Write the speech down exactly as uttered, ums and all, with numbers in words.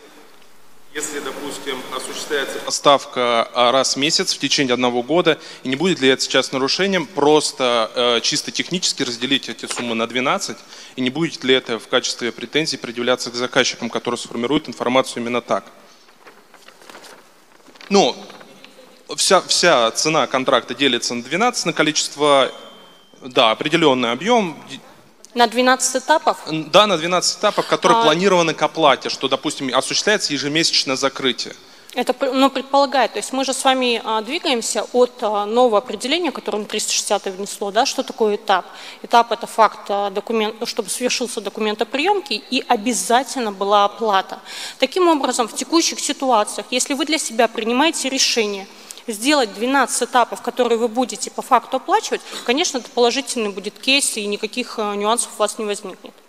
Если, допустим, осуществляется поставка раз в месяц в течение одного года, и не будет ли это сейчас нарушением просто э, чисто технически разделить эти суммы на двенадцать, и не будет ли это в качестве претензий предъявляться к заказчикам, которые сформируют информацию именно так? Ну, вся, вся цена контракта делится на двенадцать, на количество, да, определенный объем. На двенадцать этапов? Да, на двенадцать этапов, которые а... планированы к оплате, что, допустим, осуществляется ежемесячное закрытие. Это ну, предполагает, то есть мы же с вами а, двигаемся от а, нового определения, которое триста шестьдесят внесло, да, что такое этап. Этап – это факт, а, документ, чтобы свершился документоприемки и обязательно была оплата. Таким образом, в текущих ситуациях, если вы для себя принимаете решение сделать двенадцать этапов, которые вы будете по факту оплачивать, конечно, это положительный будет кейс и никаких нюансов у вас не возникнет.